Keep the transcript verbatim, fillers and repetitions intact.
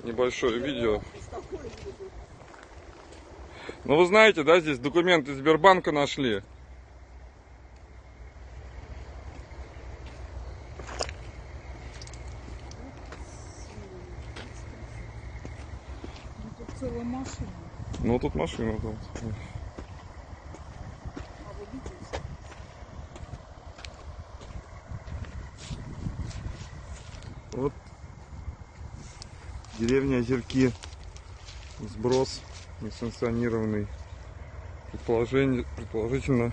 небольшое видео. Ну вы знаете, да, здесь документы Сбербанка нашли. Тут целая машина. Ну тут машина там. А вы видите? Вот деревня Озерки. Сброс несанкционированный. Предположение, предположительно